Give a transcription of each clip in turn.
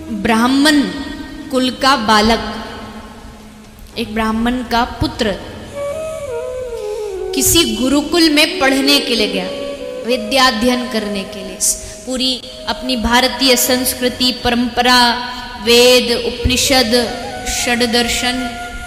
ब्राह्मण कुल का बालक, एक ब्राह्मण का पुत्र किसी गुरुकुल में पढ़ने के लिए गया, विद्याध्ययन करने के लिए। पूरी अपनी भारतीय संस्कृति, परंपरा, वेद, उपनिषद, षड्दर्शन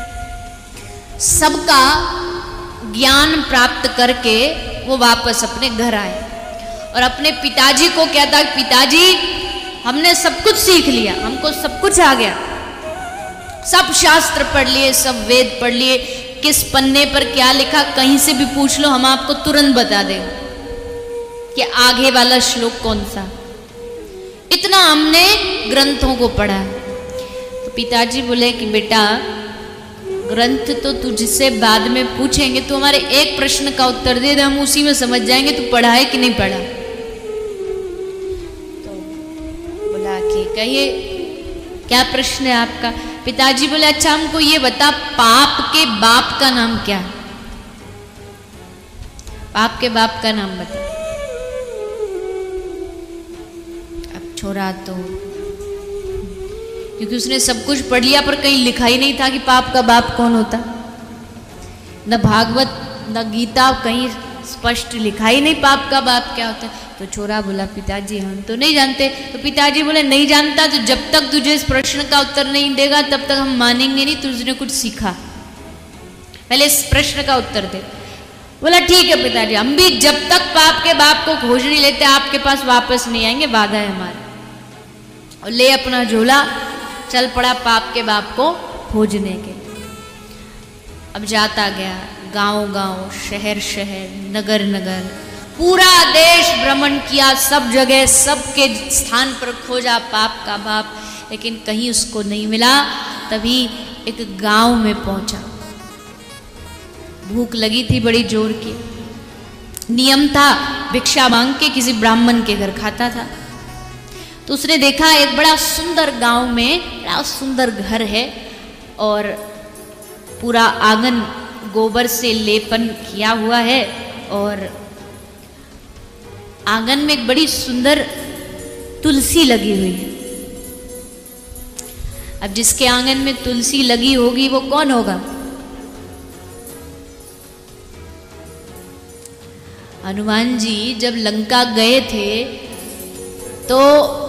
सबका ज्ञान प्राप्त करके वो वापस अपने घर आए और अपने पिताजी को कहता, पिताजी हमने सब कुछ सीख लिया, हमको सब कुछ आ गया, सब शास्त्र पढ़ लिए, सब वेद पढ़ लिए, किस पन्ने पर क्या लिखा कहीं से भी पूछ लो, हम आपको तुरंत बता देंगे कि आगे वाला श्लोक कौन सा। इतना हमने ग्रंथों को पढ़ा है। तो पिताजी बोले कि बेटा ग्रंथ तो तुझसे बाद में पूछेंगे, तू हमारे एक प्रश्न का उत्तर दे दे, हम उसी में समझ जाएंगे तू पढ़ा है कि नहीं पढ़ा। तो बोला कि कहिए क्या प्रश्न है आपका। पिताजी बोले अच्छा हमको ये बता, पाप के बाप का नाम क्या है? पाप के बाप का नाम बता। अब छोरा तो क्योंकि उसने सब कुछ पढ़ लिया पर कहीं लिखा ही नहीं था कि पाप का बाप कौन होता, न भागवत न गीता कहीं स्पष्ट लिखा ही नहीं पाप का बाप क्या होता है। तो छोरा बोला पिताजी हम तो नहीं जानते। तो पिताजी बोले नहीं जानता तो जब तक तुझे इस प्रश्न का उत्तर नहीं देगा तब तक हम मानेंगे नहीं, तुझने कुछ सीखा, पहले इस प्रश्न का उत्तर दे। बोला ठीक है पिताजी, हम भी जब तक पाप के बाप को खोज नहीं लेते आपके पास वापस नहीं आएंगे, वादा है हमारा। और ले अपना झोला चल पड़ा पाप के बाप को खोजने के लिए। अब जाता गया, गांव गांव, शहर शहर, नगर नगर, पूरा देश भ्रमण किया, सब जगह सबके स्थान पर खोजा पाप का बाप, लेकिन कहीं उसको नहीं मिला। तभी एक गांव में पहुंचा, भूख लगी थी बड़ी जोर की, नियम था भिक्षा मांग के किसी ब्राह्मण के घर खाता था। तो उसने देखा एक बड़ा सुंदर गांव में बड़ा सुंदर घर है और पूरा आंगन गोबर से लेपन किया हुआ है और आंगन में एक बड़ी सुंदर तुलसी लगी हुई है। अब जिसके आंगन में तुलसी लगी होगी वो कौन होगा? हनुमान जी जब लंका गए थे तो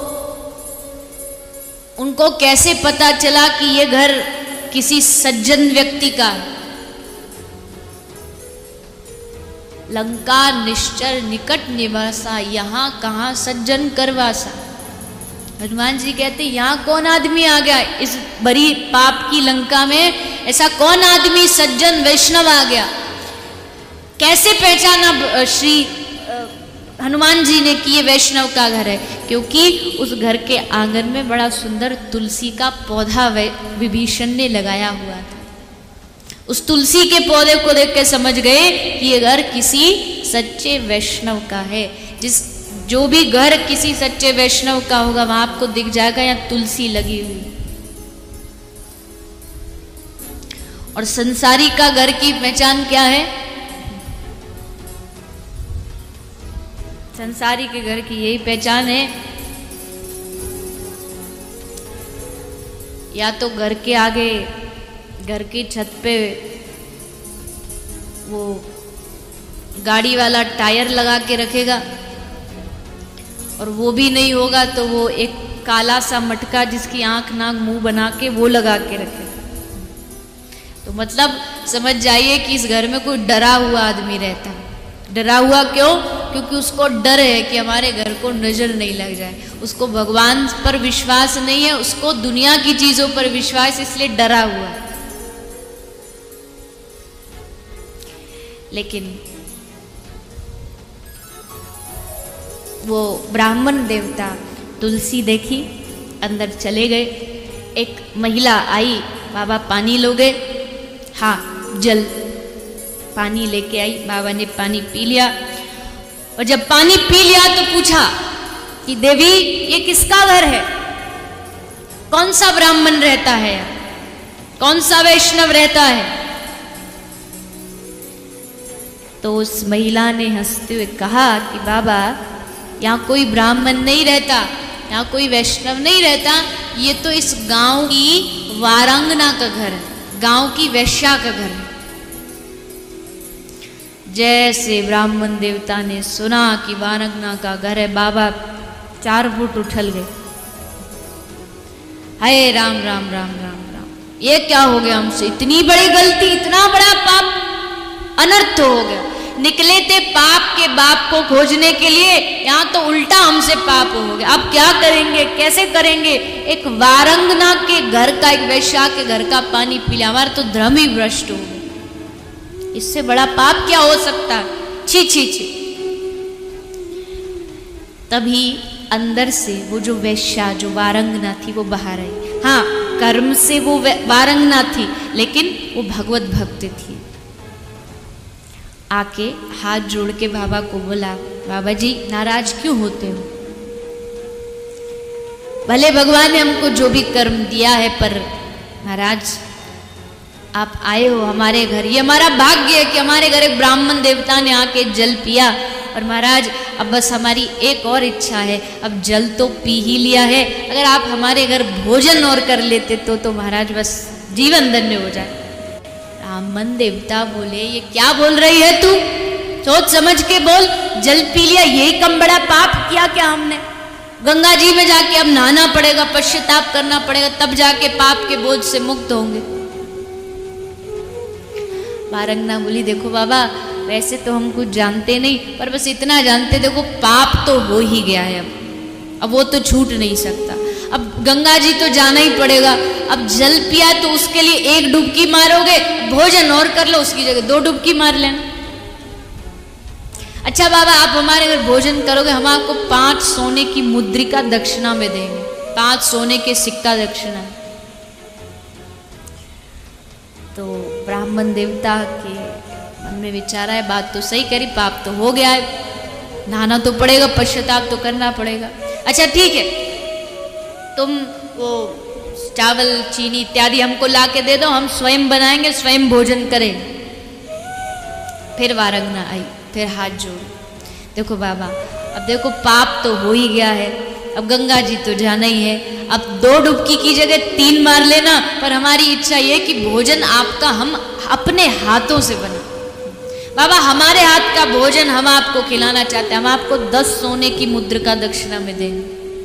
उनको कैसे पता चला कि ये घर किसी सज्जन व्यक्ति का है? लंका निश्चर निकट निवासा, यहाँ कहाँ सज्जन करवासा। हनुमान जी कहते यहाँ कौन आदमी आ गया इस बड़ी पाप की लंका में, ऐसा कौन आदमी सज्जन वैष्णव आ गया? कैसे पहचाना श्री हनुमान जी ने कि ये वैष्णव का घर है? क्योंकि उस घर के आंगन में बड़ा सुंदर तुलसी का पौधा विभीषण ने लगाया हुआ था। उस तुलसी के पौधे को देख के समझ गए कि ये घर किसी सच्चे वैष्णव का है। जो भी घर किसी सच्चे वैष्णव का होगा वहां आपको दिख जाएगा यहाँ तुलसी लगी हुई। और संसारी का घर की पहचान क्या है? संसारी के घर की यही पहचान है, या तो घर के आगे घर की छत पे वो गाड़ी वाला टायर लगा के रखेगा, और वो भी नहीं होगा तो वो एक काला सा मटका जिसकी आंख नाक मुंह बना के वो लगा के रखेगा। तो मतलब समझ जाइए कि इस घर में कोई डरा हुआ आदमी रहता है। डरा हुआ क्यों? क्योंकि उसको डर है कि हमारे घर को नजर नहीं लग जाए। उसको भगवान पर विश्वास नहीं है, उसको दुनिया की चीजों पर विश्वास, इसलिए डरा हुआ। लेकिन वो ब्राह्मण देवता तुलसी देखी, अंदर चले गए। एक महिला आई, बाबा पानी लोगे? हाँ, जल। पानी लेके आई, बाबा ने पानी पी लिया। और जब पानी पी लिया तो पूछा कि देवी ये किसका घर है? कौन सा ब्राह्मण रहता है? कौन सा वैष्णव रहता है? तो उस महिला ने हंसते हुए कहा कि बाबा यहाँ कोई ब्राह्मण नहीं रहता, यहाँ कोई वैष्णव नहीं रहता, ये तो इस गांव की वारंगना का घर है, गांव की वैश्या का घर है। जैसे ब्राह्मण देवता ने सुना कि वारंगना का घर है, बाबा 4 फुट उछल गए। हाय राम राम राम राम राम, ये क्या हो गया हमसे, इतनी बड़ी गलती, इतना बड़ा पाप, अनर्थ हो गया। निकले थे पाप के बाप को खोजने के लिए, यहाँ तो उल्टा हमसे पाप हो गया। अब क्या करेंगे, कैसे करेंगे? एक वारंगना के घर का, एक वैश्या के घर का पानी पी लिया, हमारा तो धर्म ही भ्रष्ट हो गया। इससे बड़ा पाप क्या हो सकता है? छी छी छी। तभी अंदर से वो जो वैश्या, जो वारंगना थी, वो बाहर आई। हाँ, कर्म से वो वारंगना थी, लेकिन वो भगवत भक्त थी। आके हाथ जोड़ के बाबा को बोला, बाबा जी नाराज क्यों होते हो? भले भगवान ने हमको जो भी कर्म दिया है, पर महाराज आप आए हो हमारे घर, ये हमारा भाग्य है कि हमारे घर एक ब्राह्मण देवता ने आके जल पिया। और महाराज अब बस हमारी एक और इच्छा है, अब जल तो पी ही लिया है, अगर आप हमारे घर भोजन और कर लेते तो महाराज बस जीवन धन्य हो जाए। ब्राह्मण देवता बोले, ये क्या बोल रही है तू? सोच समझ के बोल, जल पी लिया यही कम बड़ा पाप किया क्या हमने? गंगा जी में जाके अब नहाना पड़ेगा, पश्चाताप करना पड़ेगा, तब जाके पाप के बोझ से मुक्त होंगे। वारंगना बोली, देखो बाबा वैसे तो हम कुछ जानते नहीं, पर बस इतना जानते, देखो पाप तो हो ही गया है, अब वो तो छूट नहीं सकता। अब गंगा जी तो जाना ही पड़ेगा। अब जल पिया तो उसके लिए 1 डुबकी मारोगे, भोजन और कर लो उसकी जगह 2 डुबकी मार लेना। अच्छा बाबा आप हमारे घर भोजन करोगे, हम आपको 5 सोने की मुद्रिका दक्षिणा में देंगे, 5 सोने के सिक्का दक्षिणा। तो ब्राह्मण देवता के मन में विचारा है, बात तो सही करी, पाप तो हो गया है, नहाना तो पड़ेगा, पश्चाताप तो करना पड़ेगा। अच्छा ठीक है, तुम वो चावल चीनी इत्यादि हमको ला के दे दो, हम स्वयं बनाएंगे, स्वयं भोजन करें। फिर वारंगना आई, फिर हाथ जोड़, देखो बाबा अब देखो पाप तो हो ही गया है, अब गंगा जी तो जाना ही है, अब 2 डुबकी की जगह 3 मार लेना, पर हमारी इच्छा ये कि भोजन आपका हम अपने हाथों से बना। बाबा हमारे हाथ का भोजन हम आपको खिलाना चाहते हैं, हम आपको 10 सोने की मुद्रिका दक्षिणा में देंगे।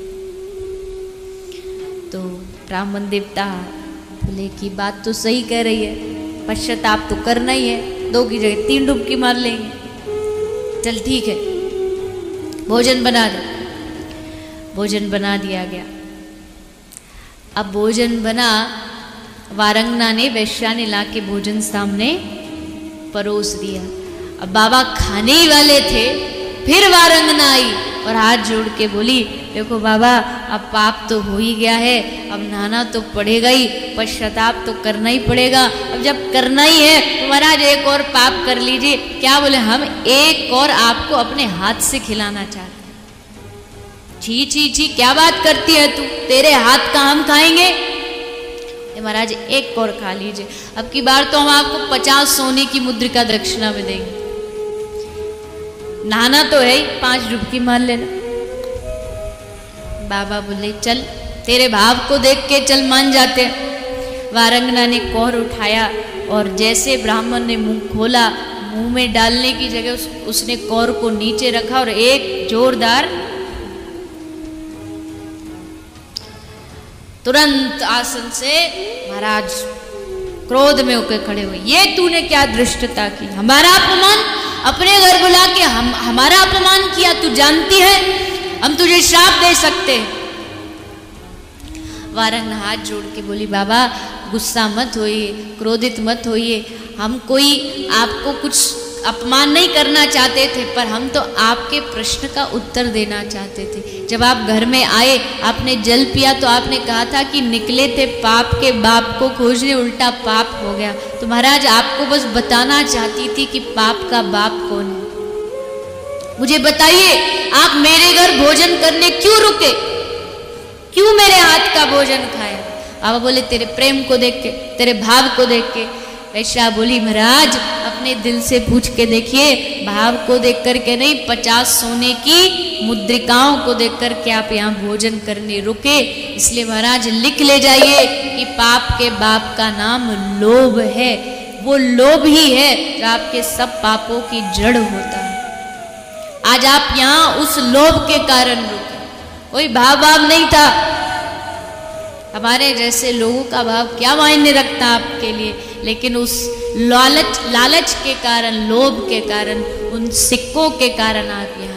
तो ब्राह्मण देवता बोले कि बात तो सही कह रही है, पश्चाताप तो करना ही है, 2 की जगह 3 डुबकी मार लेंगे। चल ठीक है, भोजन बना दो। भोजन बना दिया गया। अब भोजन बना, वारंगना ने, वैश्या ने लाके भोजन सामने परोस दिया। अब बाबा खाने ही वाले थे, फिर वारंगना आई और हाथ जोड़ के बोली, देखो बाबा अब पाप तो हो ही गया है, अब नहाना तो पड़ेगा ही, पश्चाताप तो करना ही पड़ेगा। अब जब करना ही है तो महाराज एक और पाप कर लीजिए। क्या बोले, हम एक और आपको अपने हाथ से खिलाना चाहते हैं। छी छी छी, क्या बात करती है तू, तेरे हाथ का हम खाएंगे? महाराज एक और खा लीजिए, अब की बार तो हम आपको 50 सोने की मुद्रिका दक्षिणा में देंगे। नहाना तो है ही, 5 डुबकी मार लेना। बाबा बोले चल, तेरे भाव को देख के चल मान जाते। वारंगना ने कौर उठाया और जैसे ब्राह्मण ने मुंह खोला, मुंह में डालने की जगह उसने कौर को नीचे रखा और एक जोरदार, तुरंत आसन से महाराज क्रोध में होकर खड़े हुए। ये तूने क्या धृष्टता की, हमारा अपमान, अपने घर बुला के हमारा अपमान किया, तू जानती है हम तुझे श्राप दे सकते हैं। वारंगना हाथ जोड़ के बोली, बाबा गुस्सा मत होइए, क्रोधित मत होइए, हम कोई आपको कुछ अपमान नहीं करना चाहते थे, पर हम तो आपके प्रश्न का उत्तर देना चाहते थे। जब आप घर में आए, आपने जल पिया तो आपने कहा था कि निकले थे पाप के बाप को खोजने, उल्टा पाप हो गया। तो महाराज आपको बस बताना चाहती थी कि पाप का बाप कौन है। मुझे बताइए, आप मेरे घर भोजन करने क्यों रुके, क्यों मेरे हाथ का भोजन खाए? बाबा बोले तेरे प्रेम को देख के, तेरे भाव को देख के। वैश्या बोली महाराज अपने दिल से पूछ के देखिए, भाव को देख कर के नहीं, 50 सोने की मुद्रिकाओं को देख कर के आप यहाँ भोजन करने रुके। इसलिए महाराज लिख ले जाइए कि पाप के बाप का नाम लोभ है। वो लोभ ही है जो आपके सब पापों की जड़ होता है। आज आप यहाँ उस लोभ के कारण रुके, कोई भाव नहीं था। हमारे जैसे लोगों का भाव क्या मायने रखता आपके लिए, लेकिन उस लालच के कारण, लोभ के कारण, उन सिक्कों के कारण आप यहाँ